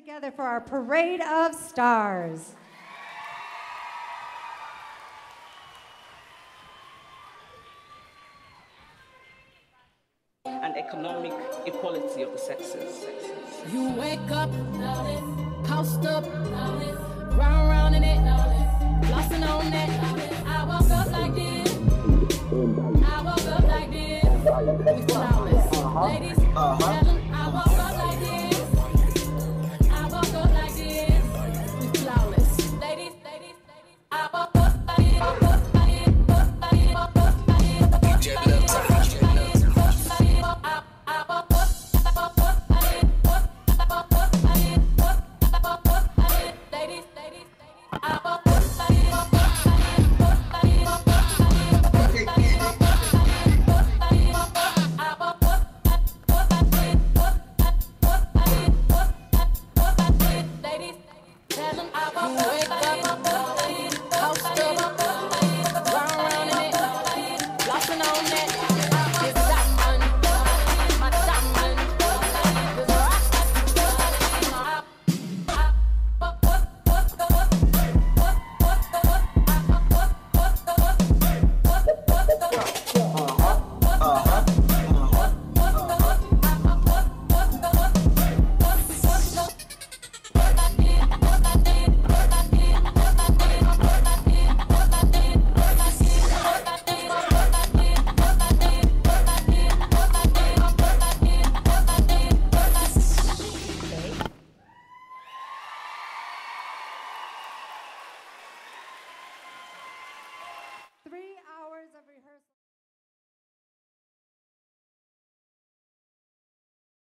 together for our Parade of Stars. And economic equality of the sexes. You wake up, post up, round in it, flossing on that. I woke up like this. I woke up like this.